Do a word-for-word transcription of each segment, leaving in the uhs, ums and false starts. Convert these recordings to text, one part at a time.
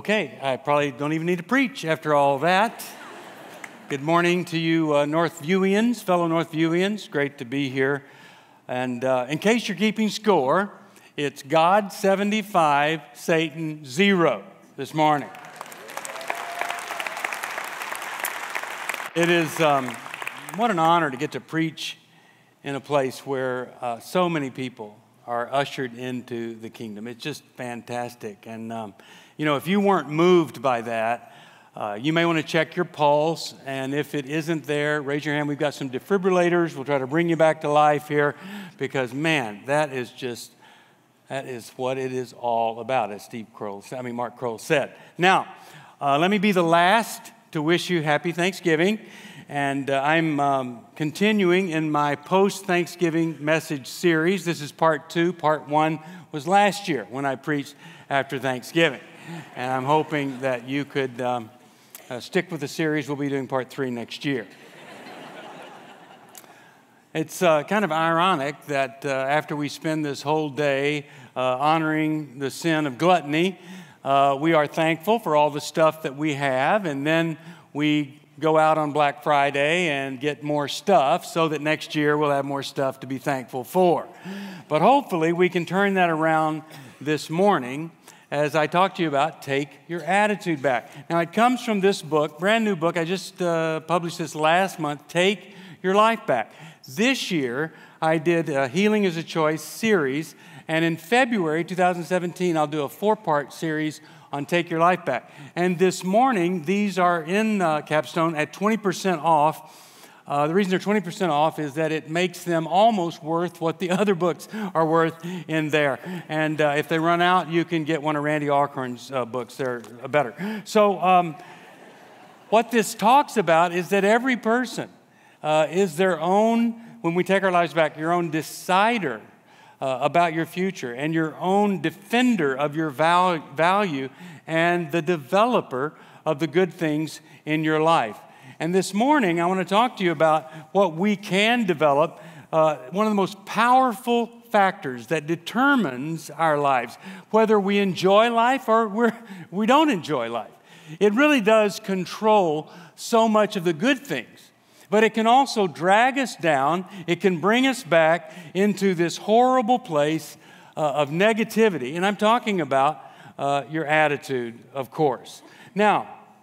Okay, I probably don't even need to preach after all that. Good morning to you uh, Northviewans, fellow Northviewans. Great to be here. And uh, in case you're keeping score, it's God seventy-five, Satan zero this morning. It is, um, what an honor to get to preach in a place where uh, so many people are ushered into the kingdom. It's just fantastic. And, um, you know, if you weren't moved by that, uh, you may want to check your pulse. And if it isn't there, raise your hand. We've got some defibrillators. We'll try to bring you back to life here because, man, that is just, that is what it is all about, as Steve Kroll, I mean, Mark Kroll said. Now, uh, let me be the last to wish you happy Thanksgiving. And uh, I'm um, continuing in my post-Thanksgiving message series. This is part two. Part one was last year when I preached after Thanksgiving. And I'm hoping that you could um, uh, stick with the series. We'll be doing part three next year. It's uh, kind of ironic that uh, after we spend this whole day uh, honoring the sin of gluttony, uh, we are thankful for all the stuff that we have, and then we go out on Black Friday and get more stuff so that next year we'll have more stuff to be thankful for. But hopefully we can turn that around this morning as I talk to you about Take Your Attitude Back. Now, it comes from this book, brand new book. I just uh, published this last month, Take Your Life Back. This year, I did a Healing is a Choice series, and in February two thousand seventeen, I'll do a four-part series on Take Your Life Back. And this morning, these are in uh, Capstone at twenty percent off. Uh, the reason they're twenty percent off is that it makes them almost worth what the other books are worth in there. And uh, if they run out, you can get one of Randy Alcorn's uh, books. They're better. So um, what this talks about is that every person uh, is their own, when we take our lives back, your own decider Uh, about your future and your own defender of your val- value and the developer of the good things in your life. And this morning, I want to talk to you about what we can develop, uh, one of the most powerful factors that determines our lives, whether we enjoy life or we're, we don't enjoy life. It really does control so much of the good things. But it can also drag us down. It can bring us back into this horrible place uh, of negativity. And I'm talking about uh, your attitude, of course. Now,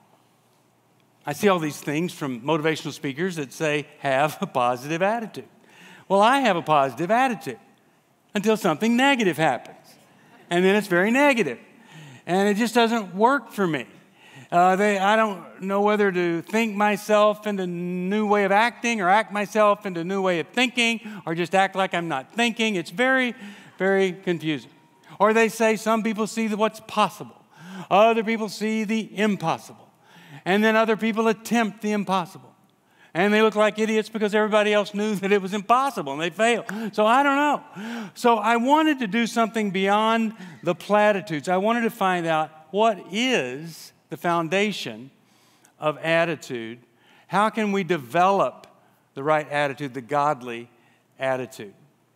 I see all these things from motivational speakers that say, have a positive attitude. Well, I have a positive attitude until something negative happens. And then it's very negative. And it just doesn't work for me. Uh, they, I don't know whether to think myself into a new way of acting or act myself into a new way of thinking or just act like I'm not thinking. It's very, very confusing. Or they say some people see what's possible. Other people see the impossible. And then other people attempt the impossible. And they look like idiots because everybody else knew that it was impossible and they failed. So I don't know. So I wanted to do something beyond the platitudes. I wanted to find out what is the foundation of attitude. How can we develop the right attitude, the godly attitude?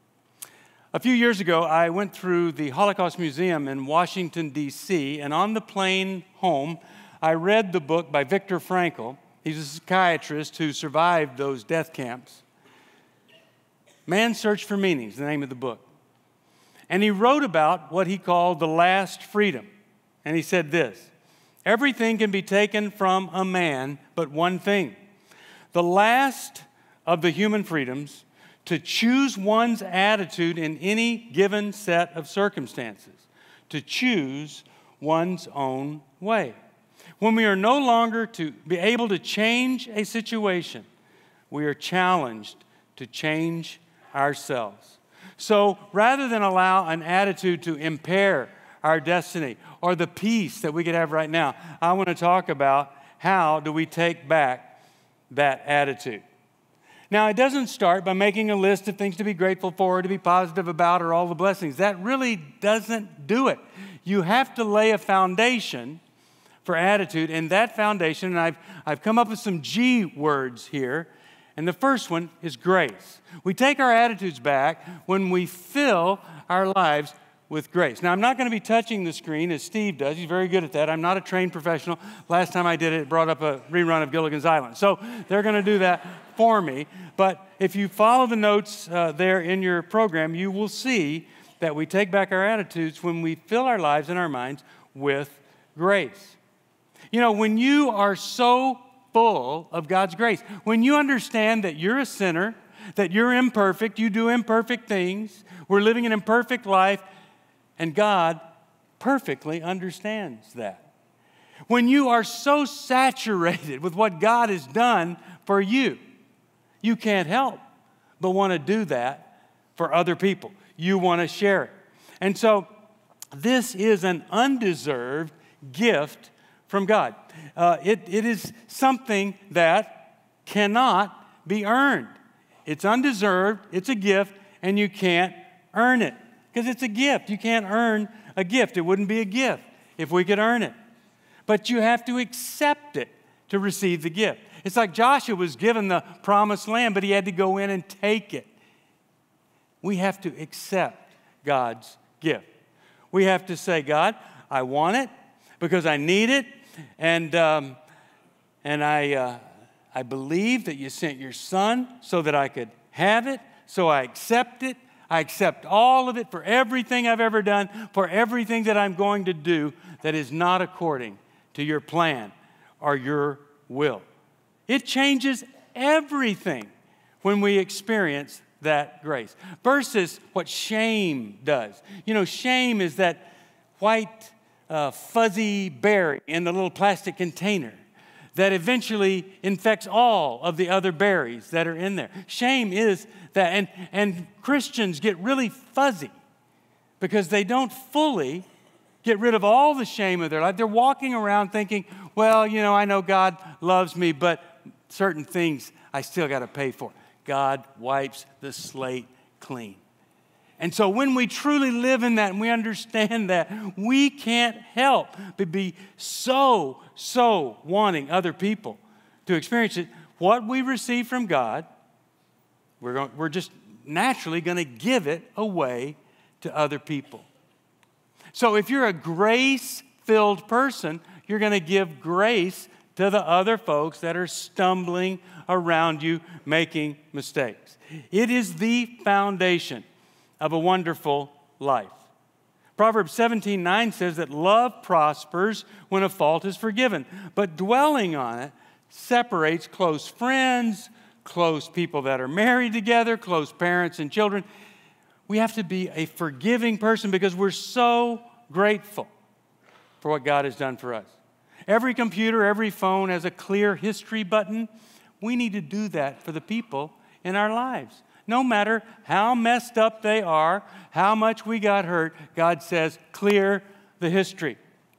A few years ago, I went through the Holocaust Museum in Washington, D C, and on the plane home, I read the book by Viktor Frankl. He's a psychiatrist who survived those death camps. Man's Search for Meaning is the name of the book. And he wrote about what he called the last freedom. And he said this: everything can be taken from a man, but one thing. The last of the human freedoms, to choose one's attitude in any given set of circumstances, to choose one's own way. When we are no longer to be able to change a situation, we are challenged to change ourselves. So rather than allow an attitude to impair our destiny or the peace that we could have right now, I want to talk about how do we take back that attitude. Now, it doesn't start by making a list of things to be grateful for, to be positive about, or all the blessings. That really doesn't do it. You have to lay a foundation for attitude, and that foundation, and I've, I've come up with some G words here, and the first one is grace. We take our attitudes back when we fill our lives with grace. Now, I'm not going to be touching the screen as Steve does. He's very good at that. I'm not a trained professional. Last time I did it, it brought up a rerun of Gilligan's Island. So they're going to do that for me. But if you follow the notes uh, there in your program, you will see that we take back our attitudes when we fill our lives and our minds with grace. You know, when you are so full of God's grace, when you understand that you're a sinner, that you're imperfect, you do imperfect things, we're living an imperfect life, and God perfectly understands that. When you are so saturated with what God has done for you, you can't help but want to do that for other people. You want to share it. And so this is an undeserved gift from God. Uh, it, it is something that cannot be earned. It's undeserved, it's a gift, and you can't earn it. Because it's a gift. You can't earn a gift. It wouldn't be a gift if we could earn it. But you have to accept it to receive the gift. It's like Joshua was given the promised land, but he had to go in and take it. We have to accept God's gift. We have to say, God, I want it because I need it, and um, and I uh, I believe that you sent your Son so that I could have it, so I accept it. I accept all of it for everything I've ever done, for everything that I'm going to do that is not according to your plan or your will. It changes everything when we experience that grace. Versus what shame does. You know, shame is that white, uh, fuzzy berry in the little plastic container that eventually infects all of the other berries that are in there. Shame is that, and, and Christians get really fuzzy because they don't fully get rid of all the shame of their life. They're walking around thinking, well, you know, I know God loves me, but certain things I still got to pay for. God wipes the slate clean. And so when we truly live in that and we understand that, we can't help but be so, so wanting other people to experience it. What we receive from God, we're, going, we're just naturally going to give it away to other people. So if you're a grace-filled person, you're going to give grace to the other folks that are stumbling around you, making mistakes. It is the foundation of a wonderful life. Proverbs seventeen nine says that love prospers when a fault is forgiven, but dwelling on it separates close friends, close people that are married together, close parents and children. We have to be a forgiving person because we're so grateful for what God has done for us. Every computer, every phone has a clear history button. We need to do that for the people in our lives. No matter how messed up they are, how much we got hurt, God says, clear the history.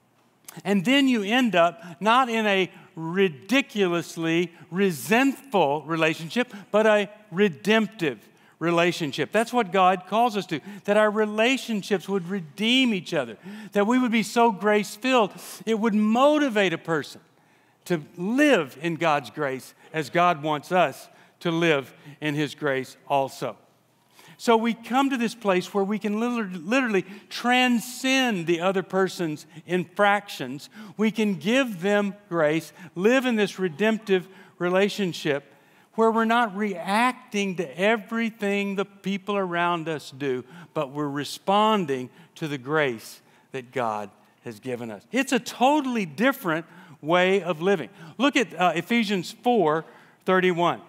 And then you end up not in a ridiculously resentful relationship, but a redemptive relationship. That's what God calls us to, that our relationships would redeem each other, that we would be so grace-filled, it would motivate a person to live in God's grace as God wants us to live in His grace also. So we come to this place where we can literally transcend the other person's infractions. We can give them grace, live in this redemptive relationship where we're not reacting to everything the people around us do, but we're responding to the grace that God has given us. It's a totally different way of living. Look at uh, Ephesians four thirty-one.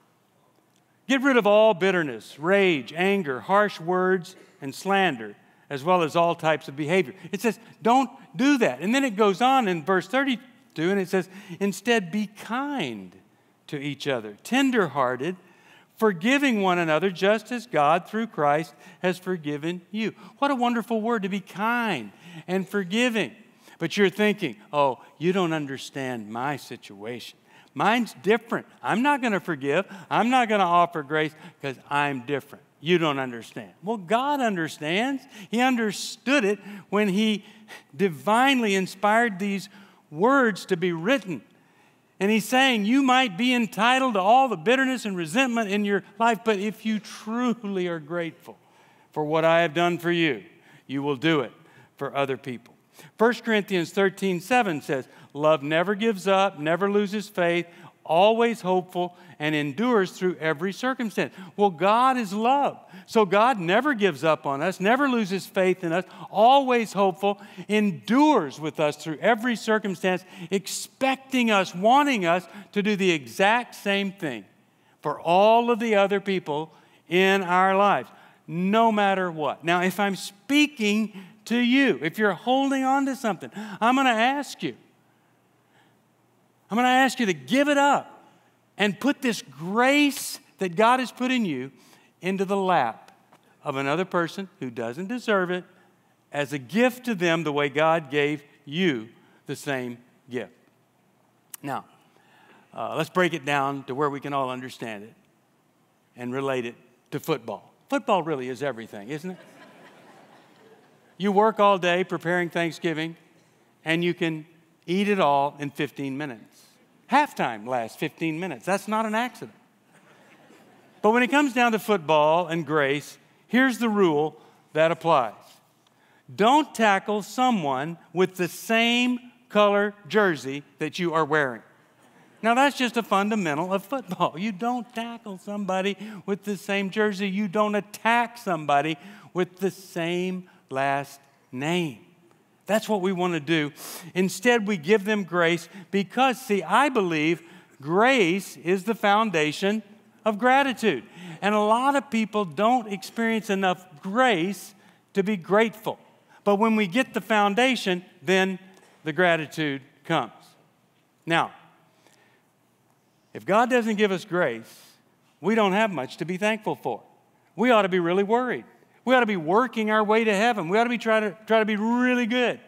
Get rid of all bitterness, rage, anger, harsh words, and slander, as well as all types of behavior. It says, don't do that. And then it goes on in verse thirty-two, and it says, instead be kind to each other, tender-hearted, forgiving one another, just as God, through Christ, has forgiven you. What a wonderful word, to be kind and forgiving. But you're thinking, oh, you don't understand my situation. Mine's different. I'm not going to forgive. I'm not going to offer grace because I'm different. You don't understand. Well, God understands. He understood it when He divinely inspired these words to be written. And He's saying you might be entitled to all the bitterness and resentment in your life, but if you truly are grateful for what I have done for you, you will do it for other people. First Corinthians thirteen seven says, love never gives up, never loses faith, always hopeful, and endures through every circumstance. Well, God is love. So God never gives up on us, never loses faith in us, always hopeful, endures with us through every circumstance, expecting us, wanting us to do the exact same thing for all of the other people in our lives, no matter what. Now, if I'm speaking to you, if you're holding on to something, I'm going to ask you, I'm going to ask you to give it up and put this grace that God has put in you into the lap of another person who doesn't deserve it as a gift to them the way God gave you the same gift. Now, uh, let's break it down to where we can all understand it and relate it to football. Football really is everything, isn't it? You work all day preparing Thanksgiving, and you can eat it all in fifteen minutes. Halftime lasts fifteen minutes. That's not an accident. But when it comes down to football and grace, here's the rule that applies. Don't tackle someone with the same color jersey that you are wearing. Now, that's just a fundamental of football. You don't tackle somebody with the same jersey. You don't attack somebody with the same last name. That's what we want to do. Instead, we give them grace because, see, I believe grace is the foundation of gratitude. And a lot of people don't experience enough grace to be grateful. But when we get the foundation, then the gratitude comes. Now, if God doesn't give us grace, we don't have much to be thankful for. We ought to be really worried. We ought to be working our way to heaven. We ought to be trying to try to be really good.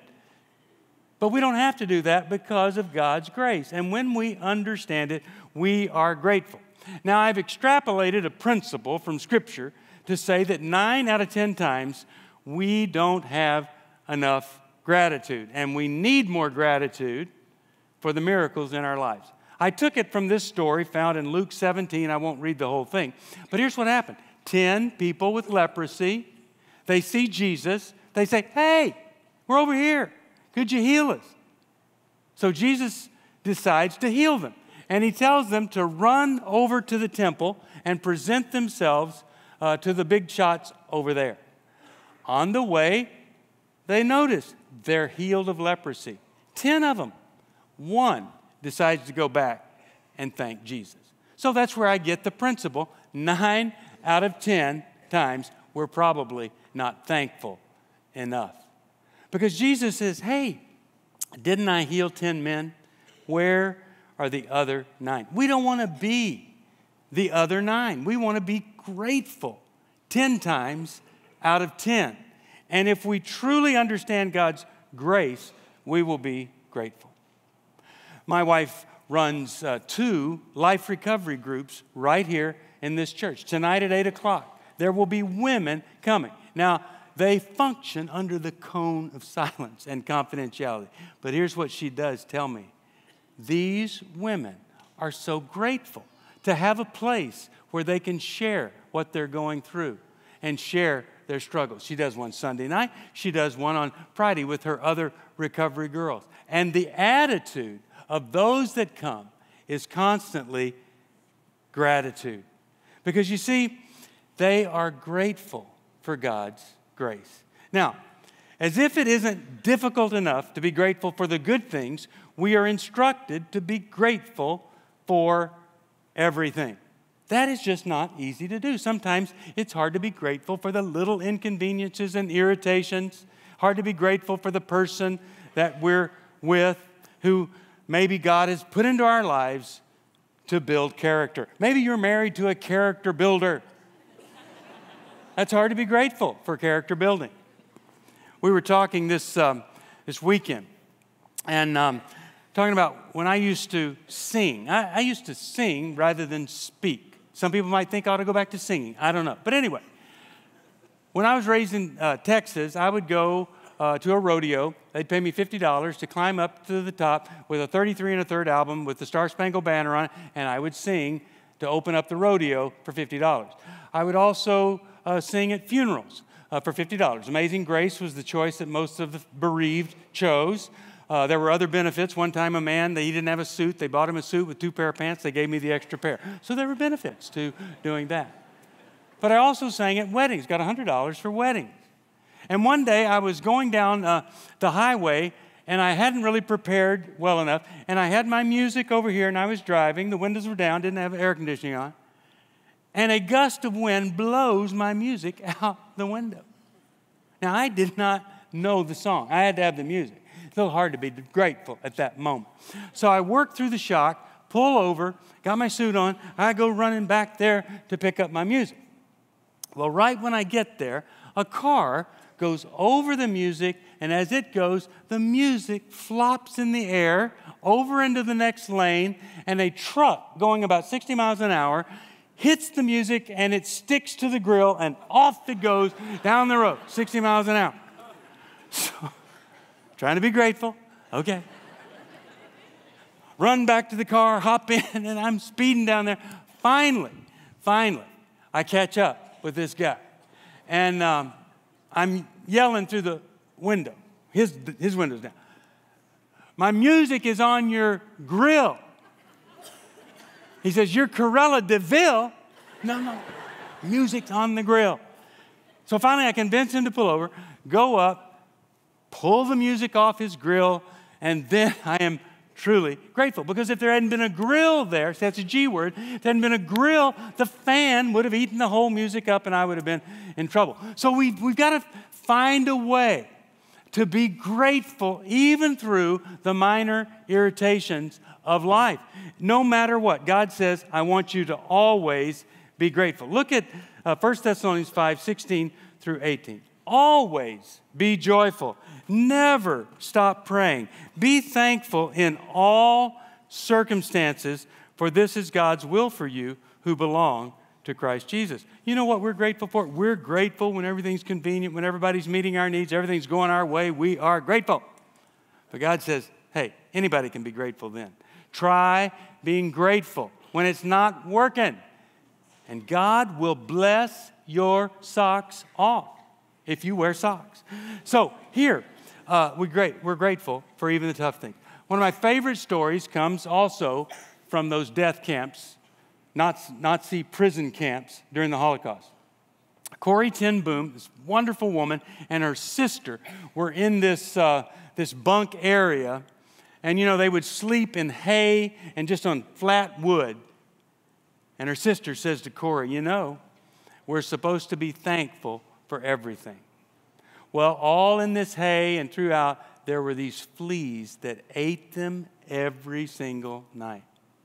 But we don't have to do that because of God's grace. And when we understand it, we are grateful. Now, I've extrapolated a principle from Scripture to say that nine out of ten times we don't have enough gratitude. And we need more gratitude for the miracles in our lives. I took it from this story found in Luke seventeen. I won't read the whole thing. But here's what happened. Ten people with leprosy, they see Jesus. They say, hey, we're over here. Could you heal us? So Jesus decides to heal them. And he tells them to run over to the temple and present themselves uh, to the big shots over there. On the way, they notice they're healed of leprosy. Ten of them. One decides to go back and thank Jesus. So that's where I get the principle. Nine out of ten times we're probably not thankful enough. Because Jesus says, hey, didn't I heal ten men? Where are the other nine? We don't want to be the other nine. We want to be grateful ten times out of ten. And if we truly understand God's grace, we will be grateful. My wife runs uh, two life recovery groups right here in this church. Tonight at eight o'clock, there will be women coming. Now, they function under the cone of silence and confidentiality. But here's what she does tell me. These women are so grateful to have a place where they can share what they're going through and share their struggles. She does one Sunday night. She does one on Friday with her other recovery girls. And the attitude of those that come is constantly gratitude. Because you see, they are grateful for God's grace. Now, as if it isn't difficult enough to be grateful for the good things, we are instructed to be grateful for everything. That is just not easy to do. Sometimes it's hard to be grateful for the little inconveniences and irritations, hard to be grateful for the person that we're with who maybe God has put into our lives to build character. Maybe you're married to a character builder. That's hard to be grateful for character building. We were talking this, um, this weekend and um, talking about when I used to sing. I, I used to sing rather than speak. Some people might think I ought to go back to singing. I don't know. But anyway, when I was raised in uh, Texas, I would go uh, to a rodeo. They'd pay me fifty dollars to climb up to the top with a thirty-three and a third album with the Star Spangled Banner on it, and I would sing to open up the rodeo for fifty dollars. I would also uh, sing at funerals. uh, for fifty dollars. Amazing Grace was the choice that most of the bereaved chose. Uh, there were other benefits. One time a man, he didn't have a suit. They bought him a suit with two pair of pants. They gave me the extra pair. So there were benefits to doing that. But I also sang at weddings, got one hundred dollars for weddings. And one day I was going down uh, the highway, and I hadn't really prepared well enough. And I had my music over here, and I was driving. The windows were down, didn't have air conditioning on. And a gust of wind blows my music out the window. Now, I did not know the song. I had to have the music. It's a little hard to be grateful at that moment. So I worked through the shock, pull over, got my suit on. I go running back there to pick up my music. Well, right when I get there, a car goes over the music, and as it goes, the music flops in the air over into the next lane, and a truck going about sixty miles an hour hits the music, and it sticks to the grill, and off it goes down the road, sixty miles an hour. So, trying to be grateful. Okay. Run back to the car, hop in, and I'm speeding down there. Finally, finally, I catch up with this guy. And um, I'm yelling through the window. His, his window's down. My music is on your grill. He says, you're Corella DeVille. No, no. Music's on the grill. So finally I convince him to pull over, go up, pull the music off his grill, and then I am truly grateful. Because if there hadn't been a grill there, see, that's a G word, if there hadn't been a grill, the fan would have eaten the whole music up and I would have been in trouble. So we've, we've got to find a way to be grateful even through the minor irritations of life. No matter what, God says, I want you to always be grateful. Look at uh, First Thessalonians five, sixteen through eighteen. Always be joyful. Never stop praying. Be thankful in all circumstances, for this is God's will for you who belong to Christ Jesus. You know what we're grateful for? We're grateful when everything's convenient, when everybody's meeting our needs, everything's going our way. We are grateful. But God says, hey, anybody can be grateful then. Try being grateful when it's not working. And God will bless your socks off if you wear socks. So here, uh, we're, great, we're grateful for even the tough things. One of my favorite stories comes also from those death camps, Nazi prison camps during the Holocaust. Corrie ten Boom, this wonderful woman, and her sister were in this, uh, this bunk area. And, you know, they would sleep in hay and just on flat wood. And her sister says to Corrie, you know, we're supposed to be thankful for everything. Well, all in this hay and throughout, there were these fleas that ate them every single night.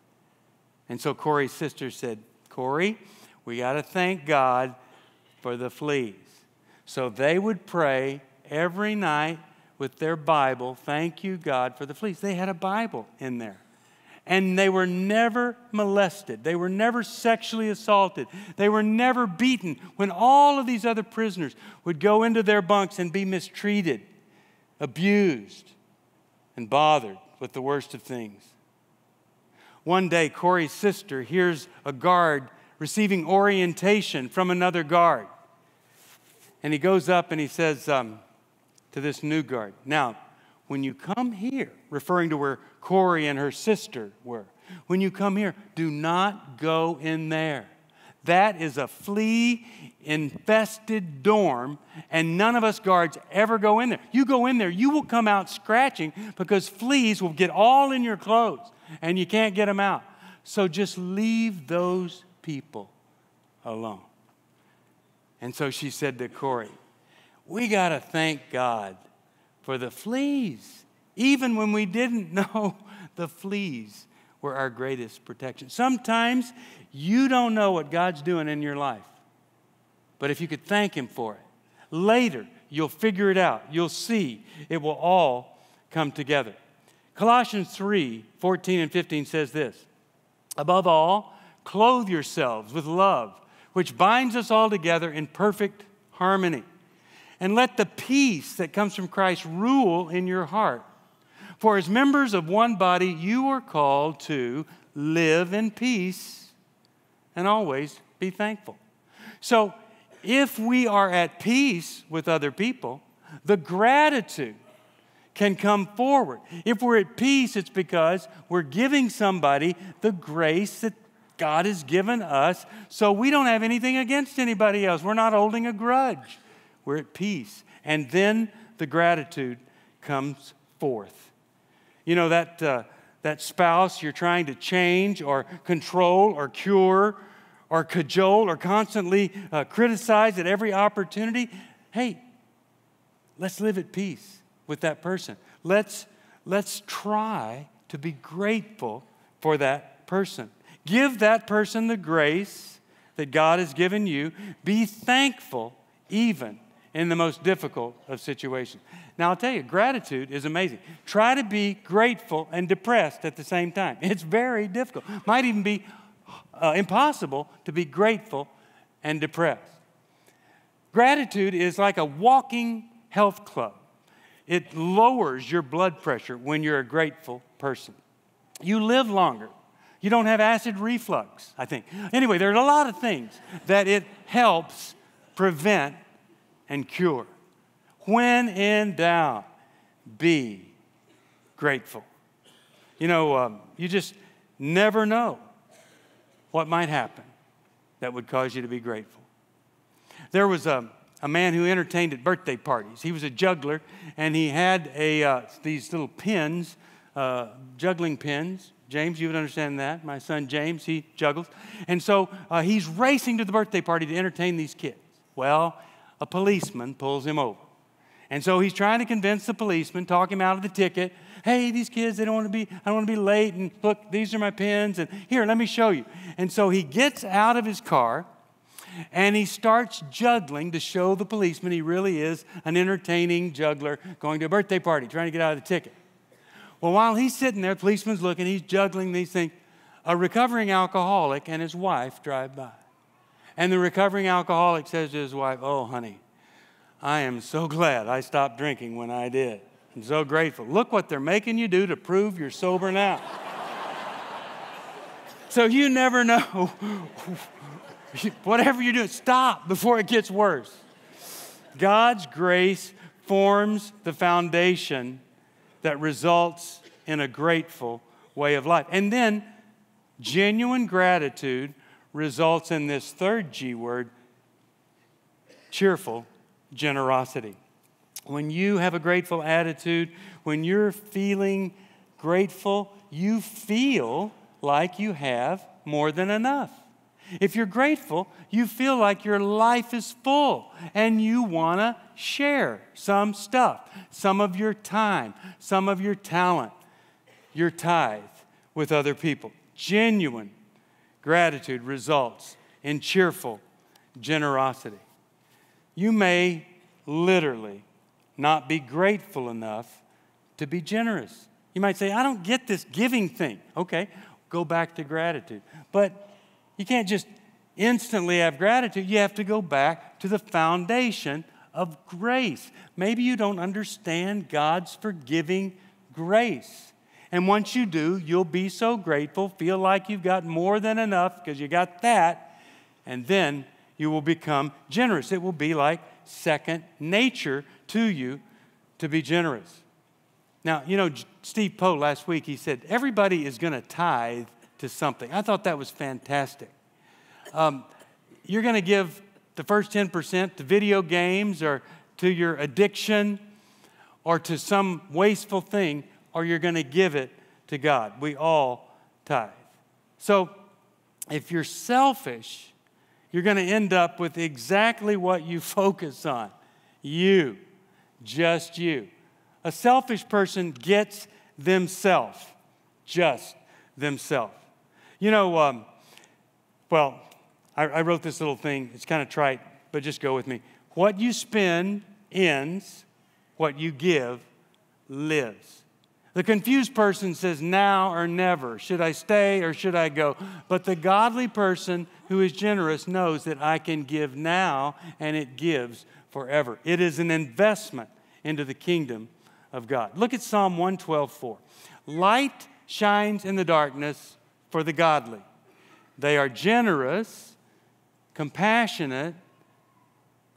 And so Corrie's sister said, Corrie, we got to thank God for the fleas. So they would pray every night with their Bible, thank you, God, for the fleas. They had a Bible in there. And they were never molested. They were never sexually assaulted. They were never beaten when all of these other prisoners would go into their bunks and be mistreated, abused, and bothered with the worst of things. One day, Corrie's sister hears a guard receiving orientation from another guard. And he goes up and he says um, to this new guard, now, when you come here, referring to where Corrie and her sister were, when you come here, do not go in there. That is a flea-infested dorm, and none of us guards ever go in there. You go in there, you will come out scratching because fleas will get all in your clothes, and you can't get them out. So just leave those people alone. And so she said to Corrie, we got to thank God for the fleas, even when we didn't know the fleas were our greatest protection. Sometimes you don't know what God's doing in your life, but if you could thank Him for it, later you'll figure it out. You'll see it will all come together. Colossians three, fourteen and fifteen says this, above all, clothe yourselves with love, which binds us all together in perfect harmony. And let the peace that comes from Christ rule in your heart. For as members of one body, you are called to live in peace and always be thankful. So if we are at peace with other people, the gratitude can come forward. If we're at peace, it's because we're giving somebody the grace that God has given us, so we don't have anything against anybody else. We're not holding a grudge. We're at peace. And then the gratitude comes forth. You know, that, uh, that spouse you're trying to change or control or cure or cajole or constantly uh, criticize at every opportunity, hey, let's live at peace with that person. Let's, let's try to be grateful for that person. Give that person the grace that God has given you. Be thankful even in the most difficult of situations. Now, I'll tell you, gratitude is amazing. Try to be grateful and depressed at the same time. It's very difficult. Might even be uh, impossible to be grateful and depressed. Gratitude is like a walking health club. It lowers your blood pressure when you're a grateful person. You live longer. You don't have acid reflux, I think. Anyway, there's a lot of things that it helps prevent and cure. When in doubt, be grateful. You know, um, you just never know what might happen that would cause you to be grateful. There was a, a man who entertained at birthday parties. He was a juggler, and he had a, uh, these little pins, uh, juggling pins. James, you would understand that. My son James, he juggles. And so uh, he's racing to the birthday party to entertain these kids. Well, a policeman pulls him over. And so he's trying to convince the policeman, talk him out of the ticket. Hey, these kids, they don't want to be, I don't want to be late. And look, these are my pins. And here, let me show you. And so he gets out of his car and he starts juggling to show the policeman he really is an entertaining juggler going to a birthday party, trying to get out of the ticket. Well, while he's sitting there, the policeman's looking, he's juggling these things. A recovering alcoholic and his wife drive by. And the recovering alcoholic says to his wife, oh, honey, I am so glad I stopped drinking when I did. I'm so grateful. Look what they're making you do to prove you're sober now. So you never know. Whatever you're doing, stop before it gets worse. God's grace forms the foundation that results in a grateful way of life. And then genuine gratitude results in this third G word, cheerful generosity. When you have a grateful attitude, when you're feeling grateful, you feel like you have more than enough. If you're grateful, you feel like your life is full and you want to share some stuff, some of your time, some of your talent, your tithe with other people. Genuine gratitude results in cheerful generosity. You may literally not be grateful enough to be generous. You might say, I don't get this giving thing. Okay, go back to gratitude. But you can't just instantly have gratitude. You have to go back to the foundation of grace. Maybe you don't understand God's forgiving grace. And once you do, you'll be so grateful, feel like you've got more than enough because you got that, and then you will become generous. It will be like second nature to you to be generous. Now, you know, Steve Poe last week, he said, everybody is going to tithe to something. I thought that was fantastic. Um, you're going to give the first ten percent to video games or to your addiction or to some wasteful thing, or you're going to give it to God. We all tithe. So if you're selfish, you're going to end up with exactly what you focus on. You, just you. A selfish person gets themselves, just themselves. You know, um, well, I, I wrote this little thing. It's kind of trite, but just go with me. What you spend ends, what you give lives. The confused person says now or never. Should I stay or should I go? But the godly person who is generous knows that I can give now and it gives forever. It is an investment into the kingdom of God. Look at Psalm one twelve, four. Light shines in the darkness for the godly. They are generous, compassionate,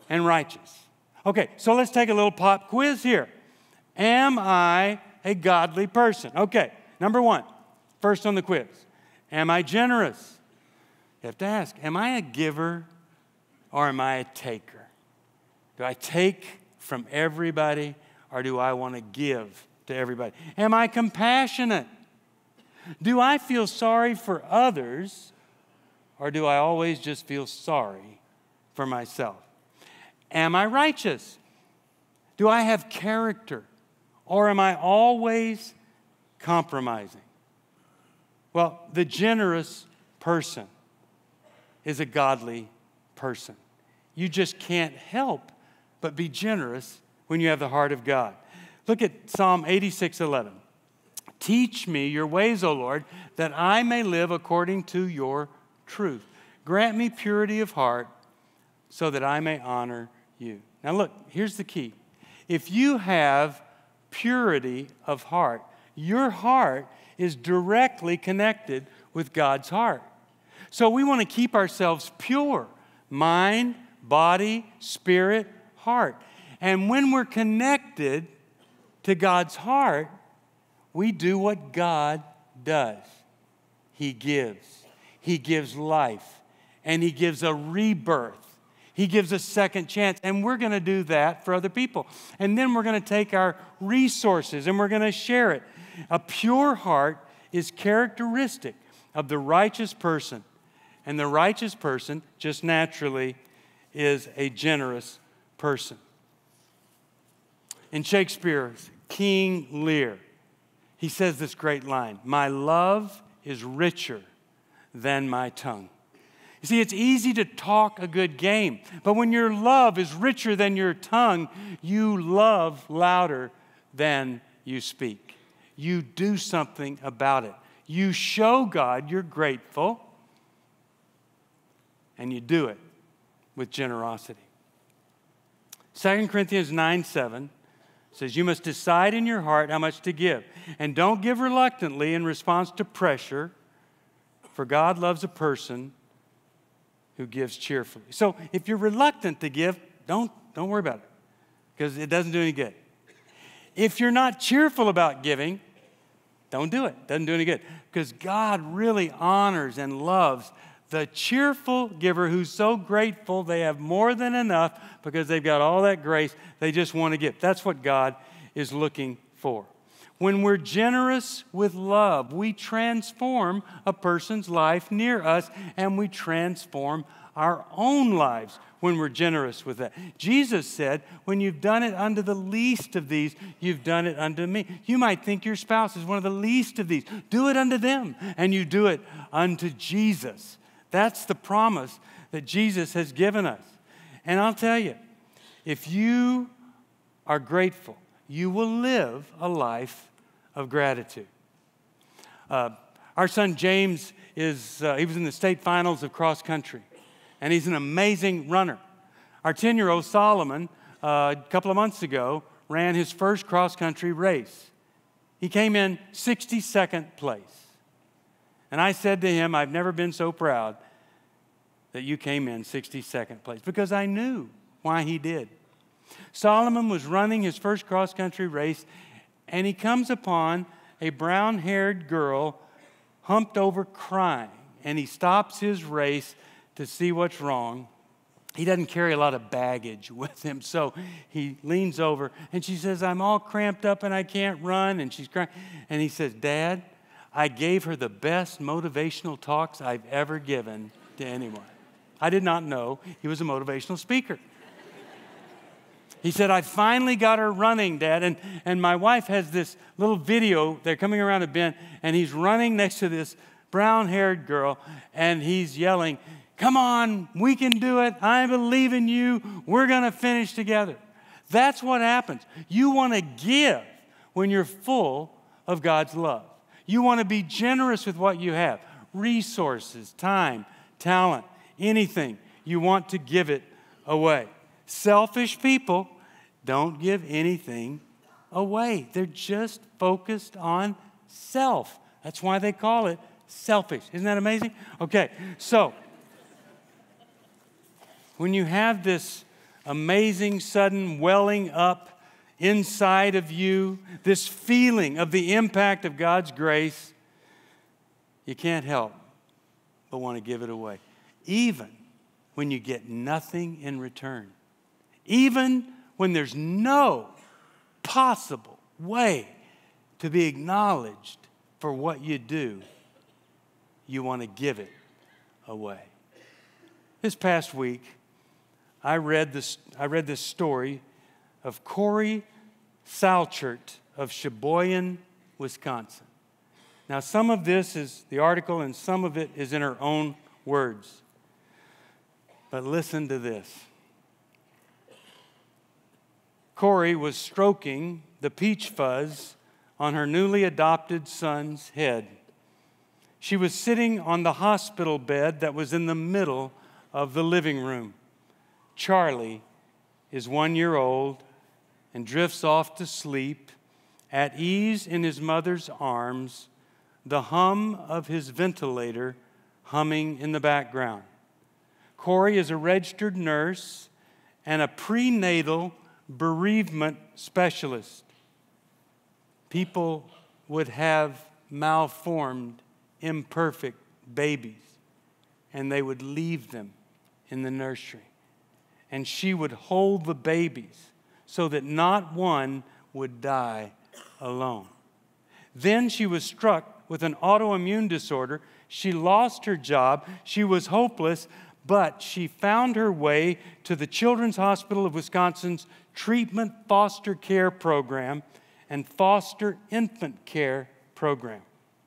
and righteous. Okay, so let's take a little pop quiz here. Am I a godly person? Okay, number one, first on the quiz. Am I generous? You have to ask, am I a giver or am I a taker? Do I take from everybody or do I want to give to everybody? Am I compassionate? Do I feel sorry for others or do I always just feel sorry for myself? Am I righteous? Do I have character or am I always compromising? Well, the generous person is a godly person. You just can't help but be generous when you have the heart of God. Look at Psalm eighty-six eleven. Teach me your ways, O Lord, that I may live according to your truth. Grant me purity of heart so that I may honor you. Now look, here's the key. If you have purity of heart, your heart is directly connected with God's heart. So we want to keep ourselves pure, mind, body, spirit, heart. And when we're connected to God's heart, we do what God does. He gives. He gives life. And He gives a rebirth. He gives a second chance. And we're going to do that for other people. And then we're going to take our resources and we're going to share it. A pure heart is characteristic of the righteous person. And the righteous person, just naturally, is a generous person. In Shakespeare's King Lear, he says this great line, "My love is richer than my tongue." You see, it's easy to talk a good game, but when your love is richer than your tongue, you love louder than you speak. You do something about it. You show God you're grateful, and you do it with generosity. Second Corinthians nine seven says, you must decide in your heart how much to give. And don't give reluctantly in response to pressure, for God loves a person who gives cheerfully. So if you're reluctant to give, don't, don't worry about it, because it doesn't do any good. If you're not cheerful about giving, don't do it. It doesn't do any good, because God really honors and loves the cheerful giver who's so grateful they have more than enough because they've got all that grace. They just want to give. That's what God is looking for. When we're generous with love, we transform a person's life near us, and we transform our own lives when we're generous with that. Jesus said, when you've done it unto the least of these, you've done it unto me. You might think your spouse is one of the least of these. Do it unto them, and you do it unto Jesus. That's the promise that Jesus has given us. And I'll tell you, if you are grateful, you will live a life of gratitude. Uh, our son James, is uh, he was in the state finals of cross country, and he's an amazing runner. Our ten-year-old Solomon, uh, a couple of months ago, ran his first cross country race. He came in sixty-second place. And I said to him, I've never been so proud that you came in sixty-second place, because I knew why he did. Solomon was running his first cross-country race, and he comes upon a brown-haired girl humped over crying, and he stops his race to see what's wrong. He doesn't carry a lot of baggage with him, so he leans over, and she says, I'm all cramped up and I can't run, and she's crying. And he says, Dad, I gave her the best motivational talks I've ever given to anyone. I did not know he was a motivational speaker. He said, I finally got her running, Dad. And, and my wife has this little video. They're coming around a bend, and he's running next to this brown-haired girl, and he's yelling, come on, we can do it. I believe in you. We're going to finish together. That's what happens. You want to give when you're full of God's love. You want to be generous with what you have. Resources, time, talent, anything. You want to give it away. Selfish people don't give anything away. They're just focused on self. That's why they call it selfish. Isn't that amazing? Okay, so when you have this amazing sudden welling up inside of you, this feeling of the impact of God's grace, you can't help but want to give it away. Even when you get nothing in return. Even when there's no possible way to be acknowledged for what you do, you want to give it away. This past week, I read this, I read this story of Corey Salchert of Sheboygan, Wisconsin. Now, some of this is the article and some of it is in her own words. But listen to this. Corey was stroking the peach fuzz on her newly adopted son's head. She was sitting on the hospital bed that was in the middle of the living room. Charlie is one year old and drifts off to sleep at ease in his mother's arms, the hum of his ventilator humming in the background. Corey is a registered nurse and a prenatal bereavement specialist. People would have malformed, imperfect babies, and they would leave them in the nursery. And she would hold the babies so that not one would die alone. Then she was struck with an autoimmune disorder. She lost her job. She was hopeless, but she found her way to the Children's Hospital of Wisconsin's Treatment Foster Care Program and Foster Infant Care Program.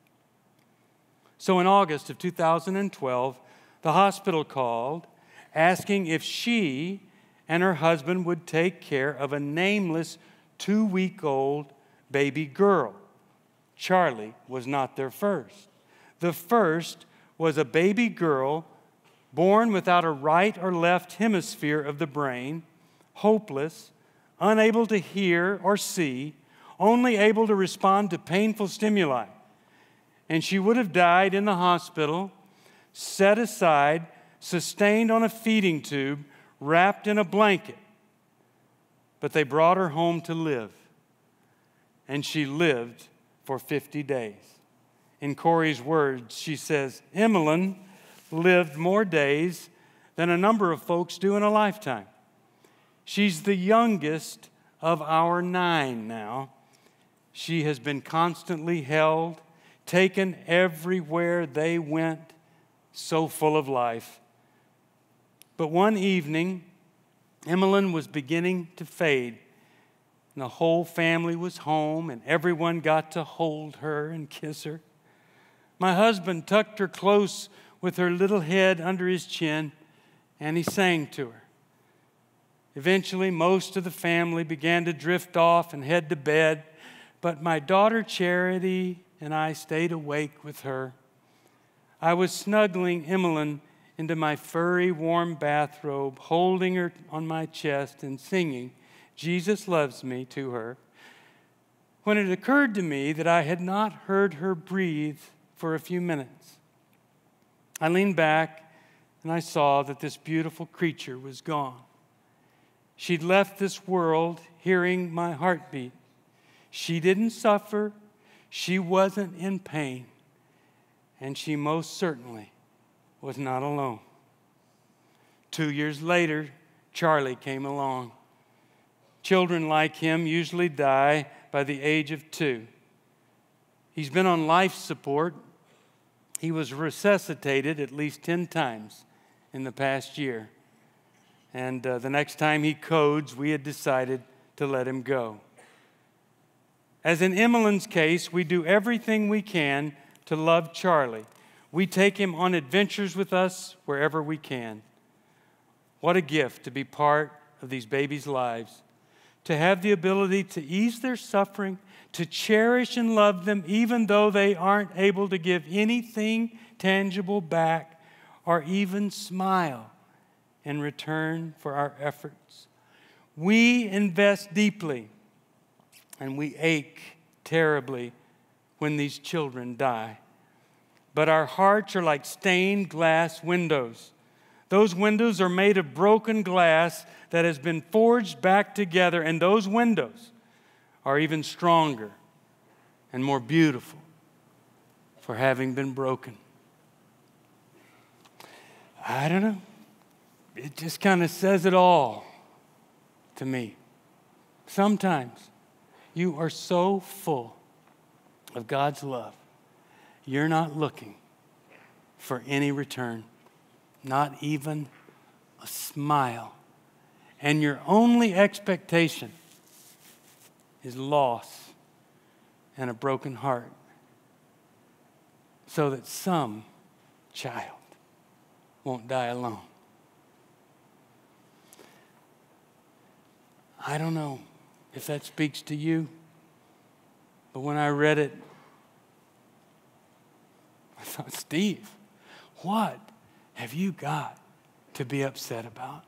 So in August of two thousand twelve, the hospital called asking if she and her husband would take care of a nameless two-week-old baby girl. Charlie was not their first. The first was a baby girl born without a right or left hemisphere of the brain, hopeless, unable to hear or see, only able to respond to painful stimuli. And she would have died in the hospital, set aside, sustained on a feeding tube, wrapped in a blanket. But they brought her home to live, and she lived for fifty days. In Corey's words, she says, Emmeline lived more days than a number of folks do in a lifetime. She's the youngest of our nine now. She has been constantly held, taken everywhere they went, so full of life. But one evening, Emmeline was beginning to fade. And the whole family was home, and everyone got to hold her and kiss her. My husband tucked her close with her little head under his chin, and he sang to her. Eventually, most of the family began to drift off and head to bed, but my daughter Charity and I stayed awake with her. I was snuggling Emmeline into my furry, warm bathrobe, holding her on my chest and singing, Jesus Loves Me, to her, when it occurred to me that I had not heard her breathe for a few minutes. I leaned back and I saw that this beautiful creature was gone. She'd left this world hearing my heartbeat. She didn't suffer. She wasn't in pain. And she most certainly was not alone. Two years later, Charlie came along. Children like him usually die by the age of two. He's been on life support. He was resuscitated at least ten times in the past year. And uh, the next time he codes, we had decided to let him go. As in Emmeline's case, we do everything we can to love Charlie. We take him on adventures with us wherever we can. What a gift to be part of these babies' lives, to have the ability to ease their suffering, to cherish and love them even though they aren't able to give anything tangible back or even smile in return for our efforts. We invest deeply and we ache terribly when these children die. But our hearts are like stained glass windows. Those windows are made of broken glass that has been forged back together, and those windows are even stronger and more beautiful for having been broken. I don't know. It just kind of says it all to me. Sometimes you are so full of God's love, you're not looking for any return, not even a smile. And your only expectation is loss and a broken heart, so that some child won't die alone. I don't know if that speaks to you, but when I read it, I thought, Steve, what have you got to be upset about?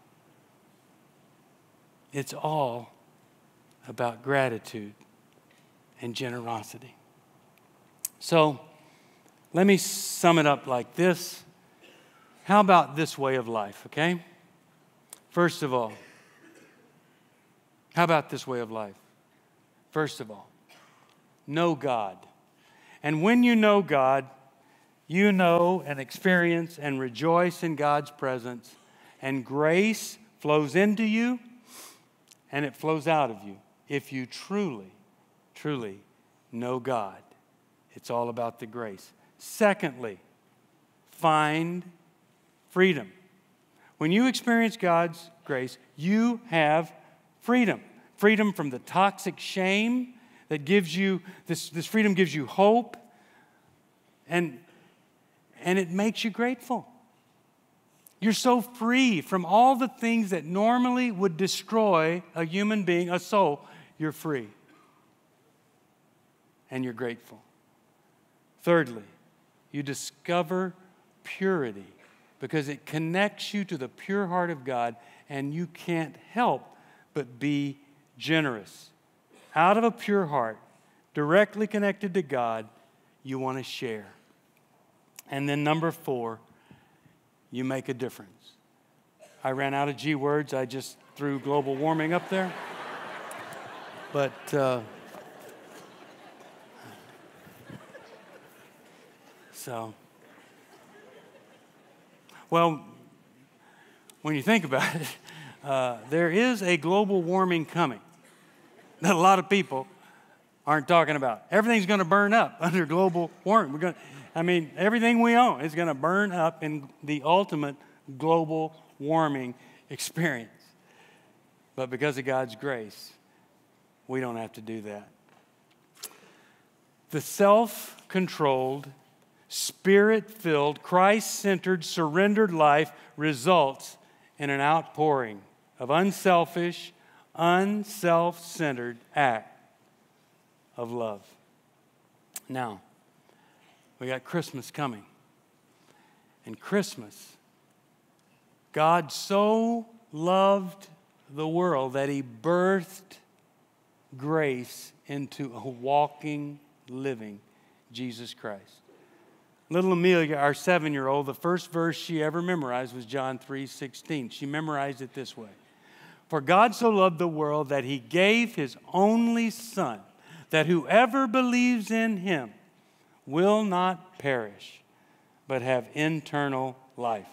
It's all about gratitude and generosity. So let me sum it up like this. How about this way of life, okay? First of all, how about this way of life? First of all, know God. And when you know God, you know and experience and rejoice in God's presence, and grace flows into you and it flows out of you. If you truly, truly know God, it's all about the grace. Secondly, find freedom. When you experience God's grace, you have freedom. Freedom from the toxic shame that gives you, this, this freedom gives you hope, and, and it makes you grateful. You're so free from all the things that normally would destroy a human being, a soul. You're free. And you're grateful. Thirdly, you discover purity because it connects you to the pure heart of God, and you can't help but be generous. Out of a pure heart, directly connected to God, you want to share. And then number four, you make a difference. I ran out of G words. I just threw global warming up there. But uh, so, well, when you think about it, uh, there is a global warming coming that a lot of people aren't talking about. Everything's going to burn up under global warming. We're going, I mean, everything we own is going to burn up in the ultimate global warming experience. But because of God's grace, we don't have to do that. The self-controlled, Spirit-filled, Christ-centered, surrendered life results in an outpouring of unselfish, unself-centered act of love. Now, we got Christmas coming. And Christmas, God so loved the world that He birthed grace into a walking, living Jesus Christ. Little Amelia, our seven-year-old, the first verse she ever memorized was John three sixteen. She memorized it this way. For God so loved the world that He gave His only Son, that whoever believes in Him will not perish, but have eternal life.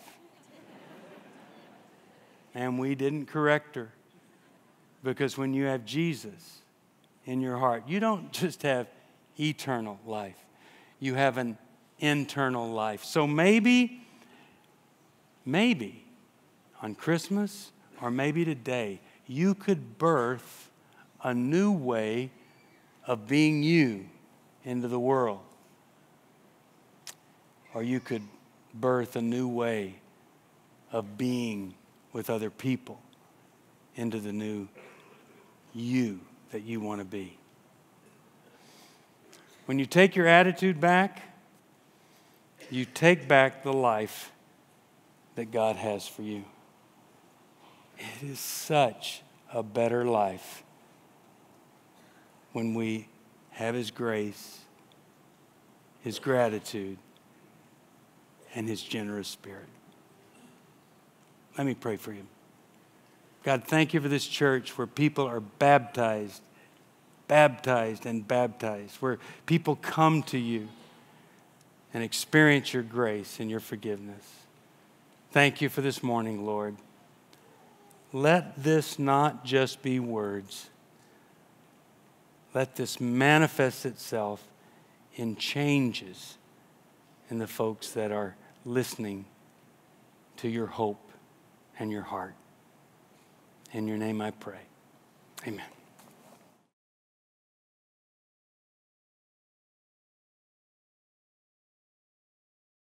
And we didn't correct her, because when you have Jesus in your heart, you don't just have eternal life. You have an internal life. So maybe, maybe on Christmas, or maybe today, you could birth a new way of being you into the world. Or you could birth a new way of being with other people into the new you that you want to be. When you take your attitude back, you take back the life that God has for you. It is such a better life when we have His grace, His gratitude, and His generous spirit. Let me pray for you. God, thank you for this church where people are baptized, baptized and baptized, where people come to you and experience your grace and your forgiveness. Thank you for this morning, Lord. Let this not just be words. Let this manifest itself in changes in the folks that are listening to your hope and your heart. In your name I pray. Amen.